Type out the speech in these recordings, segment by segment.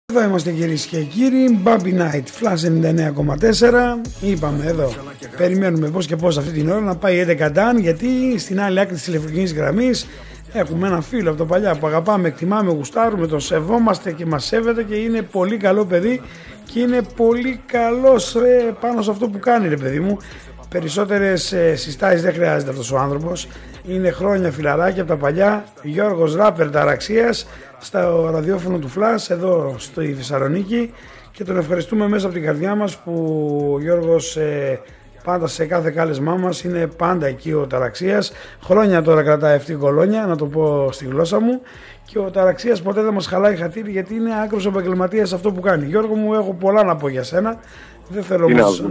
Εδώ είμαστε κυρίες και κύριοι, Bobby Night, Flash 99,4. Είπαμε εδώ, περιμένουμε πώς και πώς αυτή την ώρα να πάει 11 Dan, γιατί στην άλλη άκρη της τηλεφωνικής γραμμής έχουμε ένα φίλο από το παλιά που αγαπάμε, εκτιμάμε, γουστάρουμε, τον σεβόμαστε και μας σέβεται και είναι πολύ καλό παιδί και είναι πολύ καλός πάνω σε αυτό που κάνει, ρε παιδί μου. Περισσότερες συστάσεις δεν χρειάζεται αυτός ο άνθρωπος. Είναι χρόνια φιλαράκι από τα παλιά. Γιώργος Ράπερ Ταραξίας στο ραδιόφωνο του Flash εδώ στη Θεσσαλονίκη και τον ευχαριστούμε μέσα από την καρδιά μας που ο Γιώργος πάντα σε κάθε κάλεσμά μας είναι πάντα εκεί ο Ταραξίας. Χρόνια τώρα κρατάει αυτή η κολόνια, να το πω στη γλώσσα μου, και ο Ταραξίας ποτέ δεν μας χαλάει χατήρι γιατί είναι άκρος επαγγελματίας αυτό που κάνει. Γιώργο μου, έχω πολλά να πω για σένα. Δεν θέλω όμως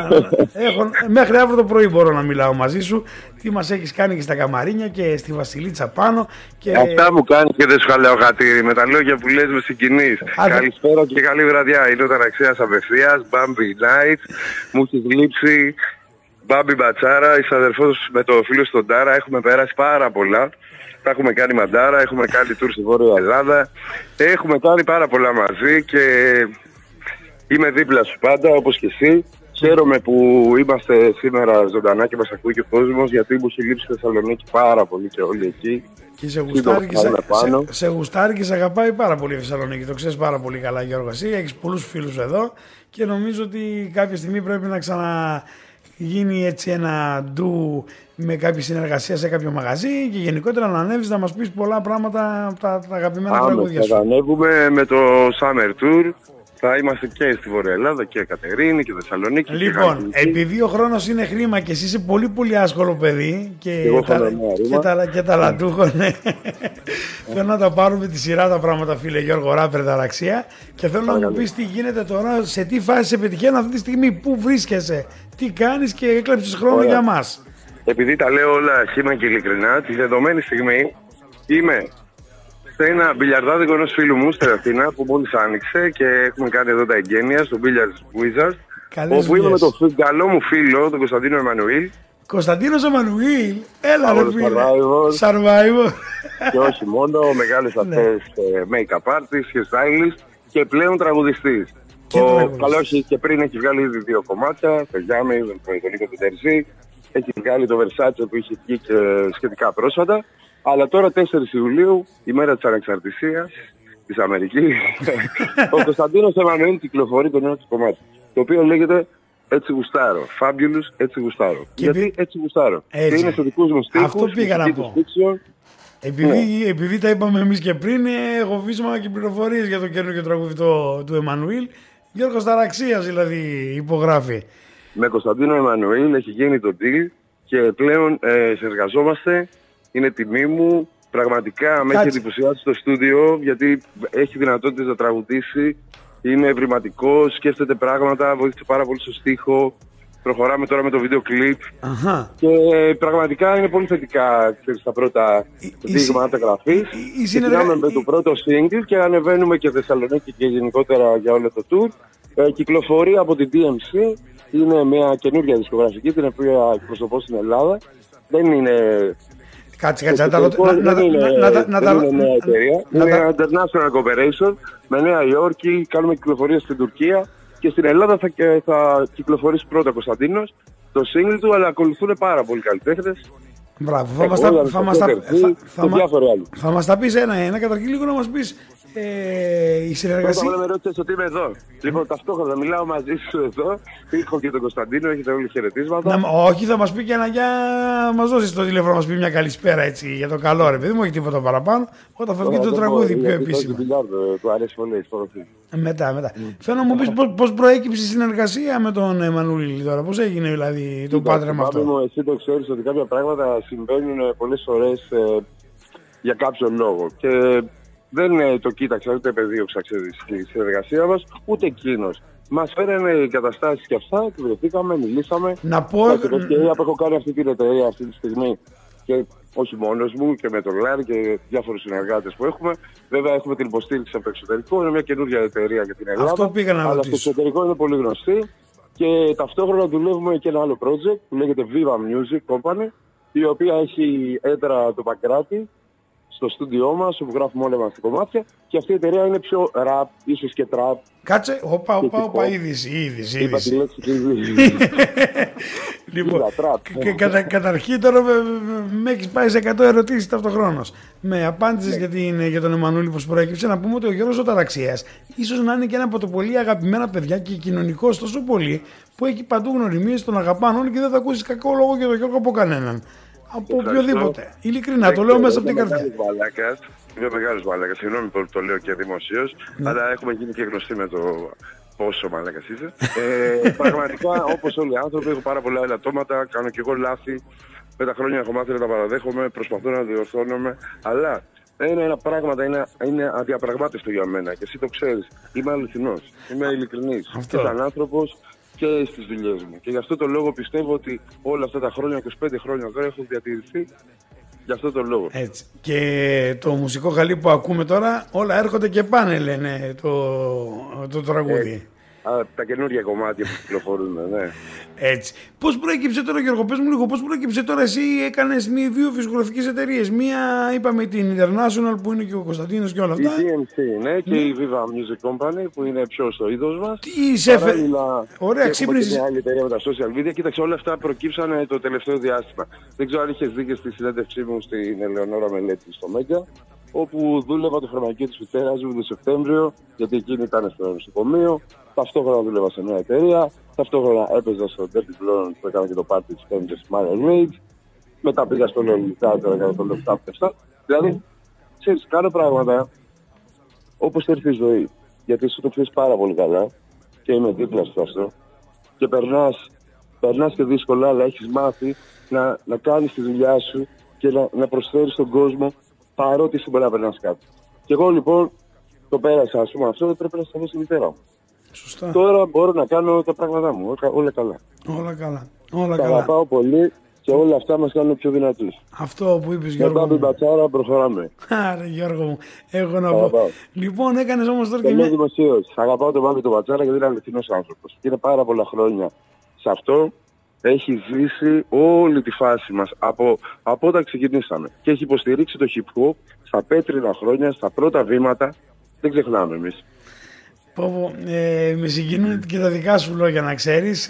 μέχρι αύριο το πρωί μπορώ να μιλάω μαζί σου. Τι μας έχεις κάνει και στα καμαρίνια και στη Βασιλίτσα πάνω και... Αυτά μου κάνεις και δεν σου χαλάω χατήρι. Με τα λόγια που λες με συγκινείς. Καλησπέρα και καλή βραδιά. Είναι ο Ταραξίας απευθείας, Bobby Night. Μου έχεις λείψει, Bobby Μπατσάρα, είσαι αδερφός με το φίλο στον Τάρα. Έχουμε περάσει πάρα πολλά. Τα έχουμε κάνει μαντάρα, έχουμε κάνει tour στη Βόρεια Ελλάδα. Έχουμε κάνει πάρα πολλά μαζί και... είμαι δίπλα σου πάντα, όπως και εσύ. Χαίρομαι που είμαστε σήμερα ζωντανά και μας ακούει και ο κόσμος, γιατί μου έχει λείψει η Θεσσαλονίκη πάρα πολύ και όλοι εκεί. Και σε γουστάρει και σε αγαπάει πάρα πολύ η Θεσσαλονίκη. Το ξέρεις πάρα πολύ καλά, Γιώργο. Εσύ έχεις πολλούς φίλους εδώ και νομίζω ότι κάποια στιγμή πρέπει να ξαναγίνει έτσι ένα ντου με κάποια συνεργασία σε κάποιο μαγαζί και γενικότερα να ανέβεις να μας πεις πολλά πράγματα από τα αγαπημένα τραγούδια σου. Θα ανέβουμε με το Summer Tour. Θα είμαστε και στη Βόρεια Ελλάδα και Κατερίνη και Θεσσαλονίκη. Λοιπόν, επειδή ο χρόνος είναι χρήμα και εσύ είσαι πολύ πολύ άσχολο παιδί και ταλαντούχο, ναι. Θέλω να τα πάρουμε τη σειρά τα πράγματα, φίλε Γιώργο Ράπερ Ταραξία, και θέλω να μου πεις τι γίνεται τώρα, σε τι φάση σε πετυχαίνω αυτή τη στιγμή, πού βρίσκεσαι, τι κάνεις και έκλεψες χρόνο για μας. Επειδή τα λέω όλα χύμα και ειλικρινά, τη δεδομένη στιγμή είμαι σε ένα μπιλιαρδάδικο ενός φίλου μου στην Αθήνα που μόλις άνοιξε και έχουμε κάνει εδώ τα εγγένεια στο Billiards Wizards, όπου είμαι με τον καλό μου φίλο, τον Κωνσταντίνο Εμμανουήλ. Κωνσταντίνος Εμμανουήλ, έλα ρε φίλε, Survivor. Και όχι μόνο, μεγάλες αυτές make-up artist και stylist και πλέον τραγουδιστής. Ο καλός και πριν έχει βγάλει ήδη 2 κομμάτια, το Γιάμι, τον Νίκο Πιντερζή, έχει βγάλει το Versace που είχε βγει και σχετικά πρόσφατα. Αλλά τώρα 4 Ιουλίου, η μέρα της ανεξαρτησίας της Αμερικής, ο Κωνσταντίνος Εμμανουήλ κυκλοφορεί το νέο του κομμάτι, το οποίο λέγεται Έτσι Γουστάρω. Fabulous, Έτσι Γουστάρω. Γιατί Έτσι Γουστάρω. Και είναι σε δικούς μου στίχους. Αυτό πήγα να πω. Επειδή τα είπαμε εμείς και πριν, έχω βίσμα και πληροφορίες για το καινούργιο τραγούδι του Εμμανουήλ. Γιώργος Ταραξίας δηλαδή υπογράφει. Με Κωνσταντίνο Εμμανουήλ έχει γίνει το deal και πλέον συνεργαζόμαστε. Είναι τιμή μου. Πραγματικά με έχει εντυπωσιάσει στο στούντιο, γιατί έχει δυνατότητες να τραγουδήσει. Είναι ευρηματικός, σκέφτεται πράγματα, βοήθησε πάρα πολύ στο στίχο. Προχωράμε τώρα με το βίντεο κλιπ. Και πραγματικά είναι πολύ θετικά στα πρώτα δείγματα γραφής. Ξεκινάμε με το πρώτο single και ανεβαίνουμε και Θεσσαλονίκη και γενικότερα για όλο το tour. Κυκλοφορεί από την DMC. Είναι μια καινούργια δισκογραφική, την οποία εκπροσωπώ στην Ελλάδα. Δεν είναι... Κάτσε, δεν είναι νέα εταιρεία. Είναι International Cooperation με Νέα Υόρκη. Κάνουμε κυκλοφορίες στην Τουρκία και στην Ελλάδα θα κυκλοφορήσει πρώτα ο Κωνσταντίνος το single του, αλλά ακολουθούν πάρα πολλοί καλλιτέχνες. Μπράβο, θα μας τα πεις ένα-ένα. Καταρχήν λίγο να μας πεις η συνεργασία. Πρώτα με ρώτησες ότι είμαι εδώ. Λοιπόν, ταυτόχρονα μιλάω μαζί σου εδώ. Έχω και τον Κωνσταντίνο, έχετε όλοι χαιρετίσματα. Όχι, θα μας πει και ένα για μας δώσεις το τηλέφωνο να μας πει μια καλησπέρα έτσι για το καλό, ρε παιδί μου, όχι τίποτα παραπάνω. Όταν θα βγει το τραγούδι πιο επίσημα. Του αρέσει πολύ. Μετά. Θέλω να μου πεις πώς προέκυψε η συνεργασία με τον Εμμανουήλ τώρα, πώς έγινε δηλαδή το πάτρεμα αυτό. Εσύ το ξέρεις ότι κάποια πράγματα συμβαίνουν πολλές φορές για κάποιον λόγο. Και δεν το κοίταξα, ούτε επεδίωξα στη συνεργασία μας, ούτε εκείνος. Μας φέρανε οι καταστάσεις και αυτά και βρεθήκαμε, μιλήσαμε. Να πω... Έχω κάνει αυτή την εταιρεία αυτή τη στιγμή και όχι μόνος μου και με τον Λάρη και διάφορους συνεργάτες που έχουμε. Βέβαια έχουμε την υποστήριξη από το εξωτερικό, είναι μια καινούργια εταιρεία για την Ελλάδα. Αυτό πήγα να ρωτήσω. Αλλά στο εξωτερικό είναι πολύ γνωστή και ταυτόχρονα δουλεύουμε και ένα άλλο project που λέγεται Viva Music Company, η οποία έχει έδρα το Παγκράτη στο στούντιό μας, όπου γράφουμε όλα μας τα κομμάτια, και αυτή η εταιρεία είναι πιο rap, ίσως και trap. Κάτσε, όπα, είδηση. Είπα τη λέξη Λοιπόν, καταρχήν τώρα με έχεις πάει σε 100 ερωτήσεις ταυτοχρόνως. Με απάντησες για τον Εμμανουήλ που προέκυψε. Να πούμε ότι ο Γιώργος ο Ταραξίας ίσως να είναι και ένα από τα πολύ αγαπημένα παιδιά και κοινωνικός τόσο πολύ που έχει παντού γνωριμίες, τον αγαπάνε όλοι και δεν θα ακούσεις κακό λόγο για τον Γιώργο από κανέναν. Από οποιοδήποτε. Ειλικρινά, το λέω μέσα από την καρδιά. Είμαι μεγάλος μαλάκας, συγγνώμη που το λέω και δημοσίως, αλλά έχουμε γίνει και γνωστοί με το πόσο μαλάκας είσαι. Πραγματικά, όπως όλοι οι άνθρωποι, έχω πάρα πολλά ελαττώματα, κάνω και εγώ λάθη. Με τα χρόνια έχω μάθει να τα παραδέχομαι, προσπαθώ να διορθώνομαι, αλλά ένα πράγματα είναι αδιαπραγμάτευτο για μένα και εσύ το ξέρεις. Είμαι αληθινός, είμαι ειλικρινής και σαν άνθρωπος και στις δουλειές μου. Και γι' αυτό το λόγο πιστεύω ότι όλα αυτά τα χρόνια, 25 χρόνια τώρα, έχουν διατηρηθεί. Γι' αυτό το λόγο. Έτσι. Και το μουσικό χαλί που ακούμε τώρα, όλα έρχονται και πάνε, λένε το τραγούδι. Τα καινούργια κομμάτια που κυκλοφορούν, ναι. Έτσι. Πώς προέκυψε τώρα, Γιώργο, πες μου λίγο, πώς προέκυψε τώρα, εσύ έκανες δύο φυσικογραφικές εταιρείες. Μία, είπαμε, την International που είναι και ο Κωνσταντίνος και όλα αυτά. Η DMC, ναι, και η Viva Music Company που είναι πιο στο είδος μας. Τι σε έφερε. Ωραία, ξύπνησες. Και μια άλλη εταιρεία με τα social media. Κοίταξε, όλα αυτά προκύψανε το τελευταίο διάστημα. Δεν ξέρω αν είχες δει και στη συνέντευξή μου στην Ελεονόρα Μελέτη στο Μέγκα, όπου δούλευα το φαρμακείο της μητέρας μου τον Σεπτέμβριο, γιατί εκείνη ήταν στο νοσοκομείο. Ταυτόχρονα δούλευα σε μια εταιρεία. Ταυτόχρονα έπαιζα στο Dirty Blonde που έκανα και το πάρτι της Fender Smile Rage. Μετά πήγα στο Lolita, τώρα έκανα το Love. Δηλαδή, ξέρεις, κάνω πράγματα όπως έρθει η ζωή. Γιατί εσύ το ξέρεις πάρα πολύ καλά και είμαι δίπλα στο αυτό. Και περνάς και δύσκολα, αλλά έχεις μάθει να κάνεις τη δουλειά σου και να προσφέρεις στον κόσμο παρότι σου μπορεί να περνάς κάτι. Και εγώ λοιπόν το πέρασα, ας πούμε, αυτό, πρέπει να σταθώ στη μητέρα μου. Σωστά. Τώρα μπορώ να κάνω τα πράγματά μου, όλα καλά. Τα αγαπάω πολύ και όλα αυτά μας κάνουν πιο δυνατούς. Αυτό που είπες, Γιώργο. Μετά την πατσάρα προχωράμε. Άρα, Γιώργο μου, έχω να πω. Λοιπόν, έκανες όμως τώρα και μια... δημοσίως. Αγαπάω τον Μπάμπη τον Πατσάρα γιατί είναι αληθινός άνθρωπος. Είναι πάρα πολλά χρόνια σε αυτό. Έχει ζήσει όλη τη φάση μας από όταν ξεκινήσαμε. Και έχει υποστηρίξει το hip hop στα πέτρινα χρόνια, στα πρώτα βήματα. Δεν ξεχνάμε εμείς. Με συγκινούν και τα δικά σου λόγια, να ξέρεις.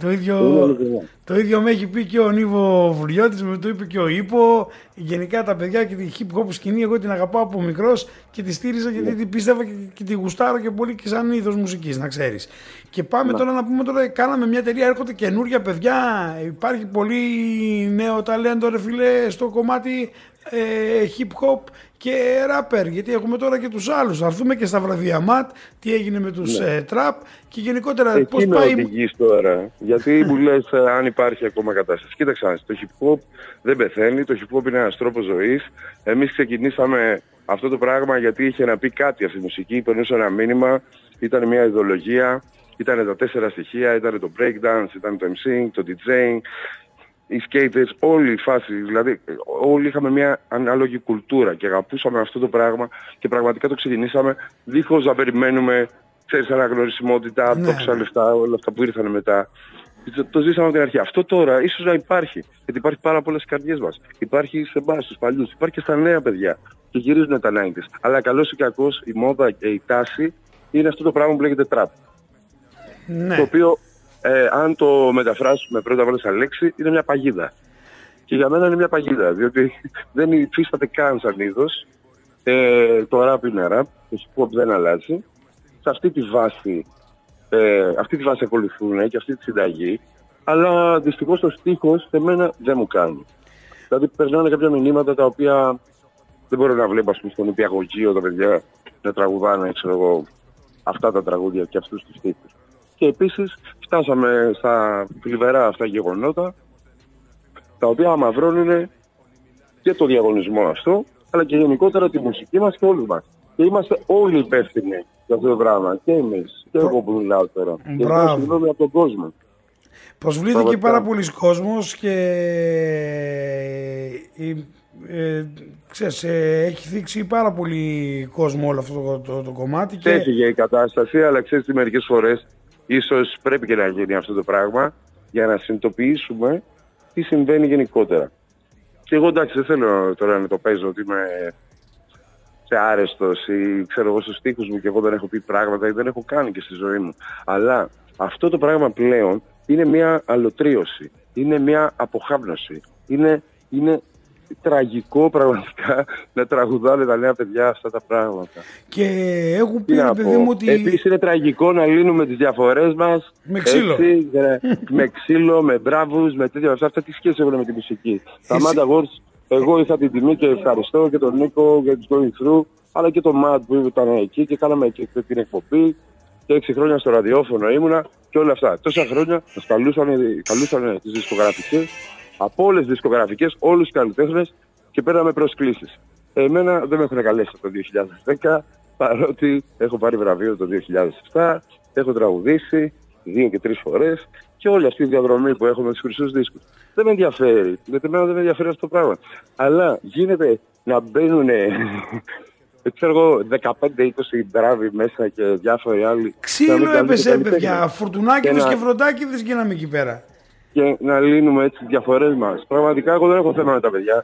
Το ίδιο με έχει πει και ο Νίβο Βουριώτης, με το είπε και ο Ήπο. Γενικά τα παιδιά και τη hip hop σκηνή, εγώ την αγαπάω από μικρός και τη στήριζα γιατί την πίστευα και τη γουστάρω και πολύ και σαν είδος μουσικής, να ξέρεις. Και πάμε τώρα να πούμε τώρα, κάναμε μια εταιρεία, έρχονται καινούργια παιδιά, υπάρχει πολύ νέο ταλέντο, ρε φίλε, στο κομμάτι hip hop και rapper, γιατί έχουμε τώρα και τους άλλους. Θα έρθουμε και στα βραβεία ΜΑΤ, τι έγινε με τους trap και γενικότερα πώς πάει. Εκεί με οδηγείς τώρα, γιατί μου λες αν υπάρχει ακόμα κατάσταση. Κοίταξε, το hip hop δεν πεθαίνει, το hip hop είναι ένας τρόπος ζωής. Εμείς ξεκινήσαμε αυτό το πράγμα γιατί είχε να πει κάτι αυτή η μουσική, περνούσε ένα μήνυμα, ήταν μια ιδεολογία, ήταν τα 4 στοιχεία, ήταν το breakdance, ήταν το MCing, το DJing, οι skaters, όλη η φάση, δηλαδή όλοι είχαμε μια ανάλογη κουλτούρα και αγαπούσαμε αυτό το πράγμα και πραγματικά το ξεκινήσαμε δίχως να περιμένουμε, ξέρεις, αναγνωρισιμότητα, τόξα λεφτά, όλα αυτά που ήρθαν μετά. Το ζήσαμε από την αρχή. Αυτό τώρα ίσως να υπάρχει, γιατί υπάρχει πάρα πολλές καρδιές μας. Υπάρχει σε εμάς, στους παλιούς, υπάρχει και στα νέα παιδιά και γυρίζουν τα 90's. Αλλά καλώς ή κακώς η μόδα και η τάση είναι αυτό το πράγμα που λέγεται trap. Ναι. Το οποίο αν το μεταφράσουμε πρώτα απ' όλα σαν λέξη, είναι μια παγίδα. Και για μένα είναι μια παγίδα, διότι δεν υφίσταται καν σαν είδος. Το rap είναι rap, το hip hop δεν αλλάζει. Σε αυτή τη βάση, ακολουθούν και αυτή τη συνταγή, αλλά δυστυχώς το στίχος σε μένα δεν μου κάνει. Δηλαδή περνάνε κάποια μηνύματα τα οποία δεν μπορώ να βλέπω, ας πούμε, στον υπηαγωγείο τα παιδιά να τραγουδάνε, ξέρω εγώ, αυτά τα τραγούδια και αυτούς τους στίχους. Και επίσης φτάσαμε στα θλιβερά αυτά γεγονότα, τα οποία αμαυρώνουν και το διαγωνισμό αυτό, αλλά και γενικότερα τη μουσική μας και όλους μας. Και είμαστε όλοι υπεύθυνοι για αυτό το πράγμα. Και εμείς, και εγώ που μιλάω τώρα. Και εγώ συγγνώμη από τον κόσμο. Προσβλήθηκε πάρα πολλοί κόσμος και ξέρεις, έχει θίξει πάρα πολύ κόσμο όλο αυτό το κομμάτι. Και έφυγε η κατάσταση, αλλά ξέρεις τι, μερικές φορές ίσως πρέπει και να γίνει αυτό το πράγμα για να συνειδητοποιήσουμε τι συμβαίνει γενικότερα. Και εγώ εντάξει δεν θέλω τώρα να το παίζω ότι είμαι σε άρεστος ή ξέρω εγώ στους στίχους μου και εγώ δεν έχω πει πράγματα ή δεν έχω κάνει και στη ζωή μου. Αλλά αυτό το πράγμα πλέον είναι μια αλωτρίωση, είναι μια αποχάπνωση. Είναι τραγικό πραγματικά να τραγουδάνε τα νέα παιδιά αυτά τα πράγματα. Και έχουν πει, παιδί μου, ότι... Επίσης είναι τραγικό να λύνουμε τις διαφορές μας με ξύλο. Έτσι, με ξύλο, με μπράβους, με τέτοια. Αυτά τι σχέση έχουν με τη μουσική. Τα Mad Awards, εγώ είχα την τιμή και ευχαριστώ και τον Νίκο για τους Going Through, αλλά και τον Mad που ήταν εκεί και κάναμε και την εκπομπή. Και 6 χρόνια στο ραδιόφωνο ήμουνα και όλα αυτά. Τόσα χρόνια μας καλούσαν τις δισκογραφικές, από όλες τις δισκογραφικές, όλους τους καλλιτέχνες και παίρναμε προσκλήσεις. Εμένα δεν με έχουν καλέσει το 2010, παρότι έχω πάρει βραβείο το 2007, έχω τραγουδήσει 2 και 3 φορές και όλη αυτή η διαδρομή που έχω με τους χρυσούς δίσκους. Δεν με ενδιαφέρει, γιατί εμένα δεν με ενδιαφέρει αυτό το πράγμα. Αλλά γίνεται να μπαίνουν, ξέρω εγώ, 15-20 μπράβοι μέσα και διάφοροι άλλοι. Ξύλο έπεσε, παιδιά. Φουρτουνάκηδες και Βροντάκηδες γίναμε εκεί πέρα. Και να λύνουμε έτσι τις διαφορές μας. Πραγματικά εγώ δεν έχω θέμα με τα παιδιά.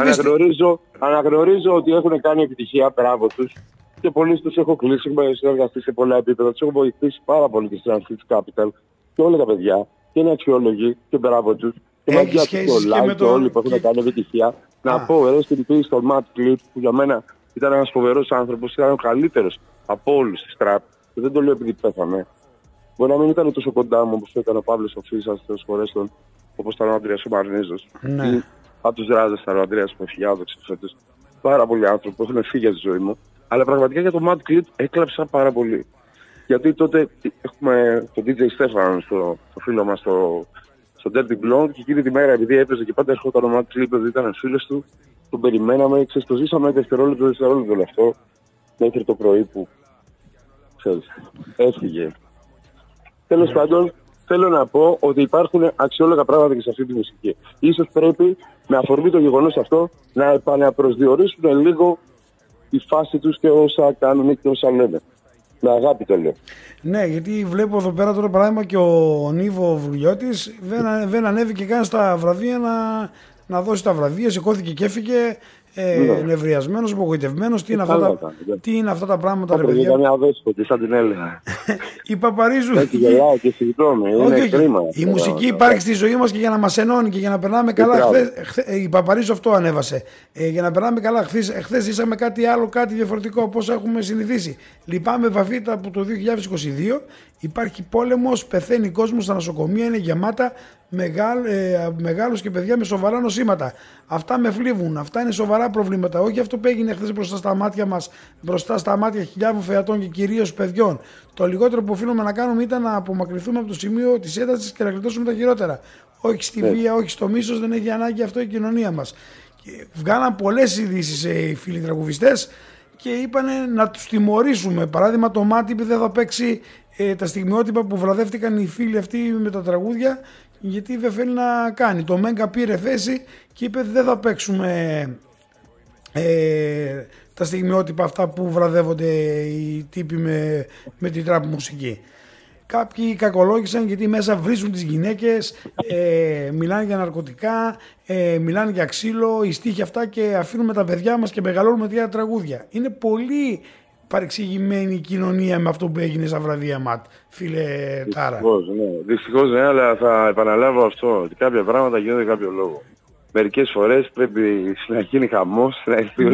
Αναγνωρίζω ότι έχουν κάνει επιτυχία, μπράβο τους. Και πολλοί τους έχω κλείσει, έχουμε συνεργαστεί σε πολλά επίπεδα. Τους έχω βοηθήσει πάρα πολύ και στην Transfix Capital. Και όλα τα παιδιά. Και είναι αξιόλογοι και μπράβο τους. Και μαγιά του Κολλάκη και όλοι που έχουν κάνει επιτυχία. Να πω, στην πίστη στο Matt Clip που για μένα ήταν ένας φοβερός άνθρωπος, ήταν ο καλύτερος από όλους στη Στραπ. Και δεν το λέω επειδή πέθανε. Μπορεί να μην ήταν τόσο κοντά μου όπως ήταν ο Παύλος ο Φίσας, τις φορές τον, όπως ήταν ο Αντρέας ο Μαρνίζος. Ναι. Ή από τους Ράζες ήταν ο Αντρέας ο Φιάδοξ, πάρα πολλοί άνθρωποι που έχουν φύγει από τη ζωή μου. Αλλά πραγματικά για το Mad Clip έκλαψα πάρα πολύ. Γιατί τότε έχουμε τον DJ Στέφανο, το φίλο μας, στο Dirty Blonde, και εκείνη τη μέρα, επειδή έπαιζε και πάντα ερχόταν ο Mad Clip, επειδή ήταν φίλος του, τον περιμέναμε, το ζήσαμε δευτερόλεπτο όλο αυτό, μέχρι το πρωί που, ξέρεις, έφυγε. Τέλος πάντων, θέλω να πω ότι υπάρχουν αξιόλογα πράγματα και σε αυτή τη μουσική. Ίσως πρέπει, με αφορμή το γεγονός αυτό, να επαναπροσδιορίσουν λίγο τη φάση τους και όσα κάνουν και όσα λένε. Με αγάπη το λέω. Ναι, γιατί βλέπω εδώ πέρα τώρα παράδειγμα και ο Νίβο Βουλιώτης δεν ανέβηκε καν στα βραβεία να δώσει τα βραβεία, σηκώθηκε και έφυγε. Νευριασμένος, απογοητευμένος. Τι είναι αυτά τα πράγματα, ρε παιδιά. Μια αδέσποτη, σαν την έλεγα. Η Παπαρίζου. Έτσι γελάω και συγγνώμη. Είναι κρίμα. Η μουσική υπάρχει στη ζωή μας και για να μας ενώνει και για να περνάμε καλά. Η Παπαρίζου αυτό ανέβασε. Για να περνάμε καλά. Χθες ζήσαμε κάτι άλλο, κάτι διαφορετικό από όσα έχουμε συνηθίσει. Λυπάμαι βαφίτα που το 2022 υπάρχει πόλεμος, πεθαίνει κόσμος, τα νοσοκομεία είναι γεμάτα. Μεγάλους και παιδιά με σοβαρά νοσήματα. Αυτά με φλίβουν. Αυτά είναι σοβαρά προβλήματα. Όχι αυτό που έγινε χθες μπροστά στα μάτια μας, μπροστά στα μάτια χιλιάδων φεατών και κυρίως παιδιών. Το λιγότερο που οφείλουμε να κάνουμε ήταν να απομακρυνθούμε από το σημείο της έντασης και να γλιτώσουμε τα χειρότερα. Όχι στη βία, όχι στο μίσος, δεν έχει ανάγκη αυτό η κοινωνία μας. Και βγάλαν πολλές ειδήσεις οι φίλοι τραγουδιστές και είπαν να τους τιμωρήσουμε. Παράδειγμα, το Μάτι δεν θα παίξει τα στιγμιότυπα που βραδεύτηκαν οι φίλοι αυτοί με τα τραγούδια, γιατί δεν θέλει να κάνει. Το Μέγκα πήρε θέση και είπε δεν θα παίξουμε τα στιγμιότυπα αυτά που βραδεύονται οι τύποι με την τραπ μουσική. Κάποιοι κακολόγησαν γιατί μέσα βρίζουν τις γυναίκες, μιλάνε για ναρκωτικά, μιλάνε για ξύλο, οι στίχοι αυτά, και αφήνουμε τα παιδιά μας και μεγαλώνουμε τέτοια τραγούδια. Είναι πολύ παρεξηγημένη η κοινωνία με αυτό που έγινε στα βραβεία ΜΑΤ, φίλε Τάρα. Δυστυχώς ναι, αλλά θα επαναλάβω αυτό, ότι κάποια πράγματα γίνονται για κάποιο λόγο. Μερικές φορές πρέπει να γίνει χαμός, να έρθει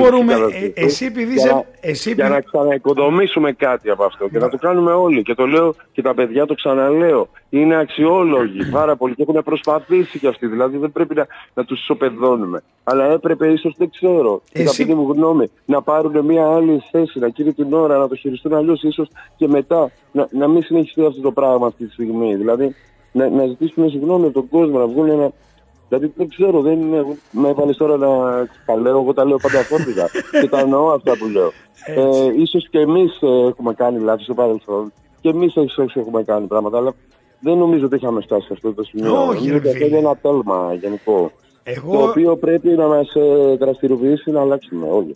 για να ξαναοικοδομήσουμε κάτι από αυτό και να το κάνουμε όλοι. Και το λέω και τα παιδιά το ξαναλέω. Είναι αξιόλογοι πάρα πολύ και έχουν προσπαθήσει κι αυτοί. Δηλαδή δεν πρέπει να τους ισοπεδώνουμε. Αλλά έπρεπε ίσως, δεν ξέρω, την μου γνώμη, να πάρουν μια άλλη θέση, να κύριε την ώρα, να το χειριστούν αλλιώς ίσως και μετά να μην συνεχιστεί αυτό το πράγμα αυτή τη στιγμή. Δηλαδή να ζητήσουμε συγγνώμη από τον κόσμο, να βγουν ένα. Δηλαδή δεν ξέρω, με έβαλες τώρα να τα λέω, εγώ τα λέω πάντα φόρτικα και τα εννοώ αυτά που λέω. Ίσως και εμείς έχουμε κάνει λάθη στο παρελθόν και εμείς έχουμε κάνει πράγματα, αλλά δεν νομίζω ότι είχαμε φτάσει σε αυτό το σημείο. Όχι, αυτό είναι ένα τέλμα γενικό, το οποίο πρέπει να μας δραστηριοποιήσει να αλλάξουμε όλοι.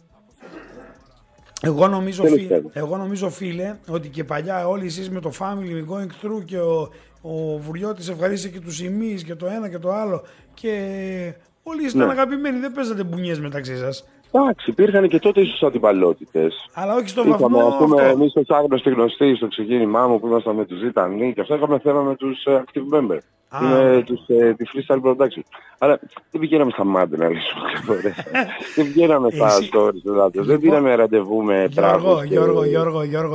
Εγώ νομίζω φίλε ότι και παλιά όλοι εσείς με το Family Going Through και ο Βουριώτης ευχαρίστησε και τους ημείς και το ένα και το άλλο και όλοι ήσταν αγαπημένοι, δεν παίζατε μπουνιές μεταξύ σας. Εντάξει, υπήρχαν και τότε ίσως αντιπαλότητες. Αλλά όχι στο βαθμό αυτό. Εμείς στο άγνωστοι γνωστοί, στο ξεκίνημά μου που ήμασταν με τους Ζητανοί και αυτά είχαμε θέμα με τους Active Member. Είναι τη Freestyle Production. Αλλά δεν πηγαίναμε στα μάτια να λύσουμε φορές. Δεν πηγαίναμε στα stories. Δεν πήραμε ραντεβού με τράγους Γιώργο,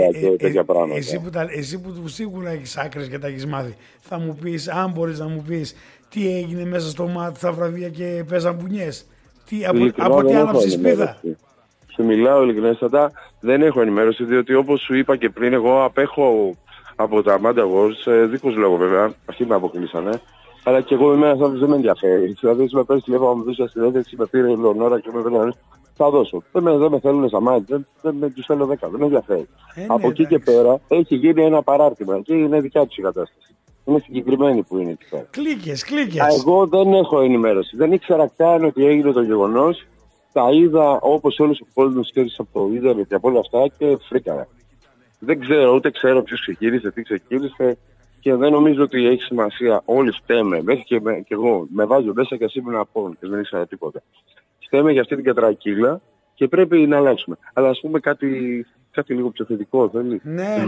εσύ που σίγουρα έχεις άκρες και τα έχεις μάθει, θα μου πεις, αν μπορείς να μου πεις, τι έγινε μέσα στο μάτι στα βραβεία και παίζαν μπουνιές. Από τι άναψε σπίδα. Σου μιλάω ειλικρινέστατα, δεν έχω ενημέρωση, διότι όπως σου είπα και πριν, εγώ απέχω από τα Mad Awards, δίχως λόγο βέβαια, αυτοί με αποκλείσανε. Αλλά και εγώ είμαι ένας άνθρωπος, δεν με ενδιαφέρει. Δηλαδή, με παίρνει τηλέφωνο, μου δώσει συνέντευξη, με πήρε η Λεωνόρα και με πήρε. Θα δώσω. Δεν με θέλουν στα μάτια, δεν τους θέλω 10, δεν με ενδιαφέρει. Από εκεί και πέρα έχει γίνει ένα παράρτημα και είναι δικιά τους η κατάσταση. Είναι συγκεκριμένη που είναι εκεί πέρα. Κλίκες. Εγώ δεν έχω ενημέρωση. Δεν ήξερα καν ότι έγινε το γεγονός. Τα είδα όπως όλος ο κόσμος ξέρεις από το ίντερνετ και από όλα αυτά και φρίκαρα. Δεν ξέρω, ούτε ξέρω ποιος ξεκίνησε, τι ξεκίνησε και δεν νομίζω ότι έχει σημασία. Όλοι φταίμε. Μέχρι και εγώ με βάζω μέσα και ήμουν απόν και δεν ήξερα τίποτα. Φταίμε για αυτή την κατρακύλα και πρέπει να αλλάξουμε. Αλλά ας πούμε κάτι λίγο πιο θετικό, θέλει. Ναι,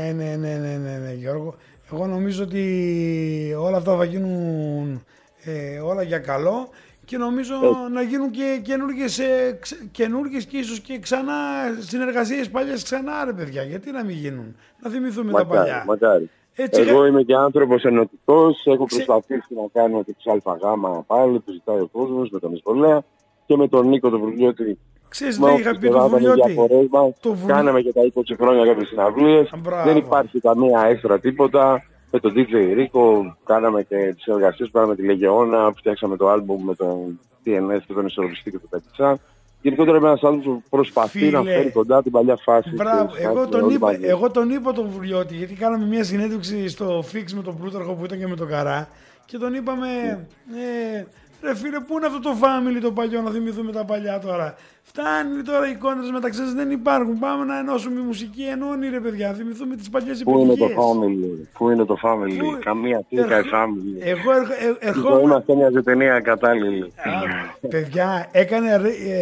Γιώργο. Εγώ νομίζω ότι όλα αυτά θα γίνουν όλα για καλό και νομίζω να γίνουν και καινούργιες και ίσως και ξανά συνεργασίες παλιές ξανά, ρε παιδιά. Γιατί να μην γίνουν, να θυμηθούμε τα παλιά. Μακάρι. Εγώ είμαι και άνθρωπος ενωτικός, έχω προσπαθήσει να κάνω και τους ΑΓ πάλι, που ζητάει ο κόσμος με τον Ισβολέα και με τον Νίκο τον Βουλιώτη. Ξέρεις, λέει, είχα πει το Βουλιώτη. Κάναμε και τα 20 χρόνια κάποιες συναυλίες, δεν υπάρχει καμία έξτρα τίποτα. Με τον DJ Ρίκο κάναμε και τις εργασίες που κάναμε τη Λεγεώνα, που φτιάξαμε το άλμπουμ με τον TNS και τον Ισορροπιστή και τον Πακιτσά. Γενικότερα είμαι ένας άνθρωπος που προσπαθεί να φέρει κοντά την παλιά φάση. Μπράβο, εγώ τον είπα τον Βουλιώτη, γιατί κάναμε μια συνέντευξη στο Fix με τον Πλούταρχο που ήταν και με τον Καρά και τον είπαμε, ρε φίλε, πού είναι αυτό το family το παλιό, να θυμηθούμε τα παλιά τώρα. Φτάνει τώρα οι εικόνες μεταξύ σας, δεν υπάρχουν. Πάμε να ενώσουμε η μουσική, ενώνει ρε παιδιά, θυμηθούμε τις παλιές επιτυχίες. Πού είναι το family, καμία τίκα η family. Εγώ ερχόμουν. Είμαστε μια ταινία κατάλληλη. Παιδιά, έκανε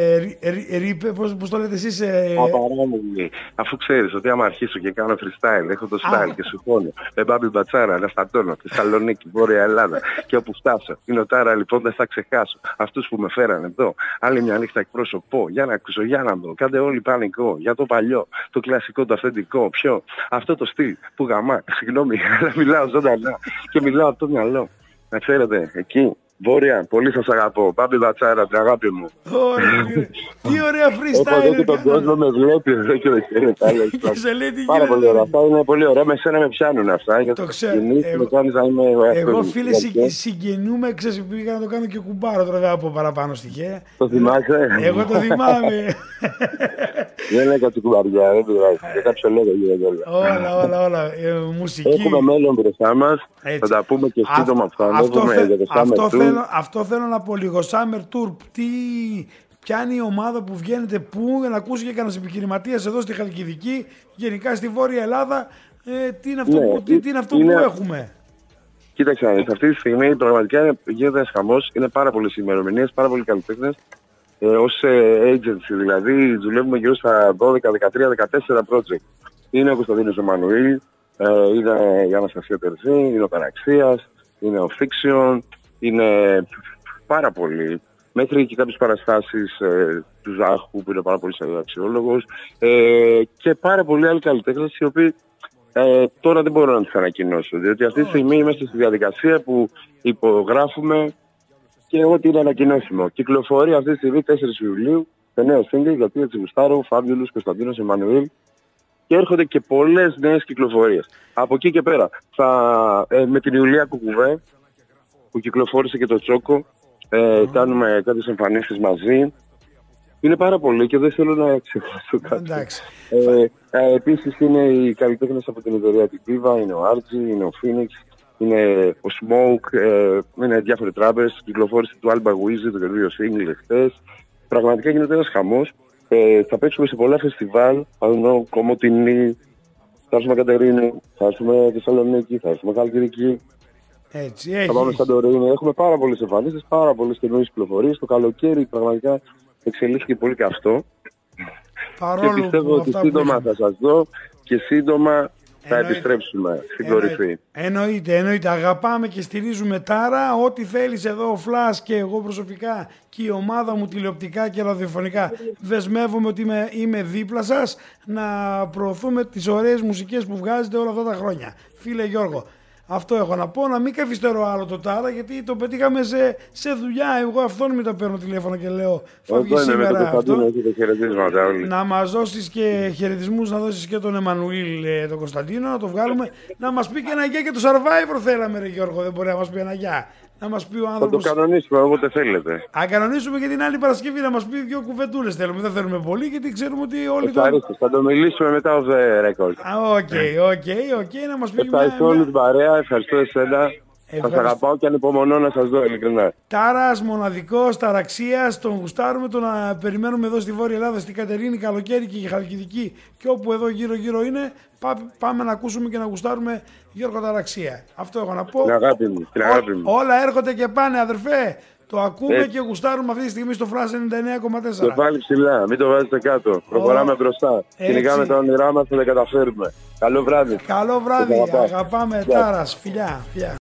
πώς το λέτε εσείς. Απαράμιλη. Αφού ξέρεις ότι άμα αρχίσω και κάνω freestyle, έχω το style και σου χώνω. Με Μπάμπη Μπατσάρα, να στατώνω, Θεσσαλονίκη, Βόρεια Ελλάδα και όπου φτάσω. Είναι ο Τάρα λοιπόν, δεν θα ξεχάσω. Αυτούς που με φέρανε εδώ, άλλη μια νύχτα εκπροσωπώ. Για να ακούσω, για να δω. Κάντε όλοι πανικό. Για το παλιό, το κλασικό, το αυθεντικό. Ποιο? Αυτό το στυλ που γαμά. Συγγνώμη, αλλά μιλάω ζωντανά και μιλάω από το μυαλό. Να ξέρετε, εκεί, Βόρεια, πολύ σας αγαπώ. Μπάμπη Μπατσάρα, την αγάπη μου. Τι ωραία freestyle. Όπως και τον κόσμο με βλέπει εδώ και δεν ξέρετε. Πάρα πολύ ωραία. Αυτά είναι πολύ ωραία. Με σένα με πιάνουν αυτά. Το ξέρω. Εγώ φίλε συγγενούμε, ξέρεις, πήγα να το κάνω και κουμπάρο τώρα από παραπάνω στοιχεία. Το θυμάσαι? Εγώ το θυμάμαι. Δεν έκατσε κουμπαριά, δεν πειράζει. Δεν κάποιο λόγο γίνεται όλα. Όλα. Μουσική. Έχουμε μέλλον μπροστά μας. Θα τα πούμε και σύντομα αυτό θέλω να πω λίγο. Summer Tour, ποια είναι η ομάδα που βγαίνετε πού, να ακούσει και κανένας επιχειρηματίας εδώ στη Χαλκιδική, γενικά στη Βόρεια Ελλάδα, τι είναι αυτό που έχουμε. Κοίταξε, αυτή τη στιγμή πραγματικά γίνεται ένας χαμός, είναι πάρα πολλές ημερομηνίες, πάρα πολλοί καλλιτέχνες. Ως agency δηλαδή δουλεύουμε γύρω στα 12, 13, 14 project. Είναι ο Κωνσταντίνος Εμμανουήλ, είναι η Αναστασία Τερζή, είναι ο Παραξίας, είναι ο Fiction, είναι πάρα πολλοί. Μέχρι και κάποιες παραστάσεις του Ζάχου που είναι πάρα πολύ αξιόλογος και πάρα πολλοί άλλοι καλλιτέχνες οι οποίοι τώρα δεν μπορώ να τις ανακοινώσω, διότι αυτή τη στιγμή είμαστε στη διαδικασία που υπογράφουμε και ό,τι είναι ανακοινώσιμο. Κυκλοφορεί αυτή τη στιγμή 4 Ιουλίου το νέο single για Τία Τσιγουστάρου, Φάμπιουλους, Κωνσταντίνος Εμμανουήλ και έρχονται και πολλές νέες κυκλοφορίες. Από εκεί και πέρα με την Ιουλία Κουκουβέ που κυκλοφόρησε και το Τσόκο, κάνουμε κάποιες εμφανίσεις μαζί. Είναι πάρα πολύ και δεν θέλω να ξεχάσω κάτι. Επίσης είναι οι καλλιτέχνες από την εταιρεία την Piva, είναι ο Άρτζι, είναι ο Phoenix, είναι ο Smoke, είναι διάφοροι τράπεζες. Κυκλοφόρησε του Alba Wizzy, το καινούριο single χθες. Πραγματικά γίνεται ένας χαμός. Θα παίξουμε σε πολλά φεστιβάλ, Κομωτινή, θα έρθουμε Κατερίνη, θα έρθουμε Θεσσαλονίκη, θα έρθουμε Χαλκιδική. Έτσι, θα πάμε Σαντορίνη. Έχουμε πάρα πολλές εμφανίσεις, πάρα πολλές καινούριες κυκλοφορίες. Το καλοκαίρι πραγματικά εξελίχθηκε πολύ καυτό. Παρόλο και πιστεύω που ότι σύντομα θα σας δω και σύντομα θα επιστρέψουμε στην κορυφή. Εννοείται. Αγαπάμε και στηρίζουμε Τάρα. Ό,τι θέλεις εδώ ο Φλας και εγώ προσωπικά και η ομάδα μου τηλεοπτικά και ραδιοφωνικά. Δεσμεύομαι ότι είμαι δίπλα σας να προωθούμε τις ωραίες μουσικές που βγάζετε όλα αυτά τα χρόνια. Φίλε Γιώργο, αυτό έχω να πω, να μην καθυστερώ άλλο το Τάρα, γιατί το πετύχαμε σε δουλειά. Εγώ αυτόν μην το παίρνω τηλέφωνο και λέω φεύγει σήμερα αυτό. Να μας δώσεις και χαιρετισμούς, να δώσεις και τον Εμμανουήλ τον Κωνσταντίνο, να το βγάλουμε. Να μας πει και ένα γεια και το Survivor θέλαμε ρε Γιώργο, δεν μπορεί να μας πει ένα γεια. Να μας πει ο άνθρωπος. Θα το κανονίσουμε όποτε θέλετε. Αν κανονίσουμε και την άλλη Παρασκευή να μας πει δύο κουβεντούλες θέλουμε. Δεν θέλουμε πολύ γιατί ξέρουμε ότι όλοι θα το μιλήσουμε μετά off the record. Οκ, να μας πει. Ευχαριστώ όλη την παρέα, ευχαριστώ εσένα. Σας αγαπάω και ανυπομονώ να σας δω ειλικρινά. Τάρας, μοναδικός, ταραξίας, τον γουστάρουμε, τον περιμένουμε εδώ στη Βόρεια Ελλάδα, στην Κατερίνη, καλοκαίρι και η Χαλκιδική και όπου εδώ γύρω είναι, πάμε να ακούσουμε και να γουστάρουμε Γιώργο Ταραξία. Αυτό έχω να πω. Την αγάπη μου. Όλα έρχονται και πάνε, αδερφέ. Το ακούμε και γουστάρουμε αυτή τη στιγμή στο Flash 99,4. Το βάλει ψηλά, μην το βάζετε κάτω. Προχωράμε μπροστά. Κυνηγάμε τα όνειρά μας, θα τα καταφέρουμε. Καλό βράδυ. Καλό βράδυ. Αγαπάμε Τάρας. Φιλιά.